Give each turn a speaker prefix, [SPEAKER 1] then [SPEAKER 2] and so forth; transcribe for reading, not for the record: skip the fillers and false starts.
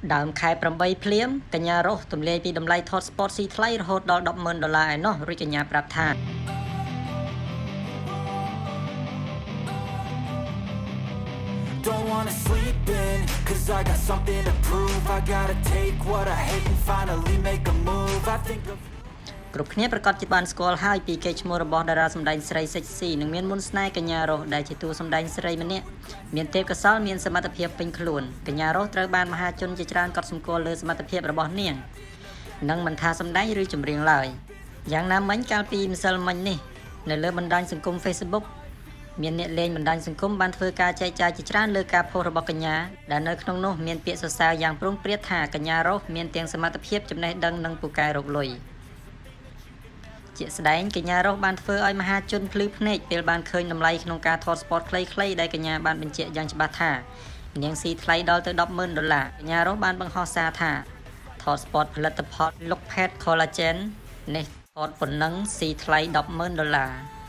[SPEAKER 1] ដើមខែ8ភ្លាមកញ្ញារស់ទម្លាយពីតម្លៃថត Sport ស៊ីថ្លៃរហូតដល់$10,000ឯណោះរួចកញ្ញាប្រាប់ថា
[SPEAKER 2] Don't wanna sleep in, cause I got something to prove. I gotta take what I hate and finally make a move. I think of គ្រប់គ្នាប្រកាសជាបានស្គាល់ហើយពីកេរ្តិ៍ឈ្មោះរបស់តារាសម្ដែងស្រី Sexy និងមានមុនស្នេហ៍កញ្ញារស់ដែលជាតួសម្ដែងស្រីម្នាក់មានទេពកោសល្យមានសមត្ថភាពពេញខ្លួនកញ្ញារស់ត្រូវបានមហាជនជាច្រើនកត់សម្គាល់លើសមត្ថភាពរបស់នាងនិងមិនថាសម្ដែងឬចម្រៀងឡើយយ៉ាងណាមិញកាលពីម្សិលមិញនេះនៅលើបណ្ដាញសង្គម Facebook មានអ្នកលេងបណ្ដាញសង្គមបានធ្វើការចែកចាយជាច្រើនលើការផុសរបស់កញ្ញាដែលនៅក្នុងនោះមានពាក្យសរសើរយ៉ាងព្រោងព្រាតថាកញ្ញារស់មានទាំងសមត្ថភាពចំណេះដឹងនិងពូកែរកលុយជាក់ស្ដែងកញ្ញារស់បានធ្វើឲ្យមហាជនភ្លឺភ្នែកពេលបានឃើញតម្លៃក្នុងការថត Sport ខ្លីៗដែលកញ្ញាបានបញ្ជាក់យ៉ាងច្បាស់ថានាងស៊ីថ្លៃដល់ទៅ$10,000កញ្ញារស់បានបង្ហោះសារថាថត Sport ផលិតផល Look Pet Collagen នេះថតប៉ុណ្ណឹងស៊ីថ្លៃ$10,000